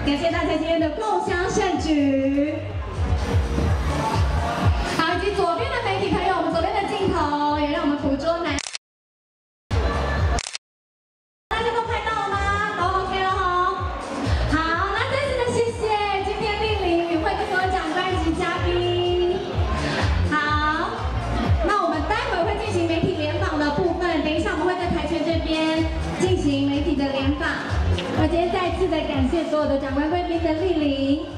感谢大家今天的共襄盛举。好，以及左边的媒体朋友，我们左边的镜头也让我们捕捉男。大家都拍到了吗？都 OK 了哈。好，那再次的谢谢今天莅临与会的所有长官及嘉宾。好，那我们待会会进行媒体联访的部分，等一下我们会在台前这边进行媒体的联访。我今天再次的感谢所有的长官贵宾的莅临。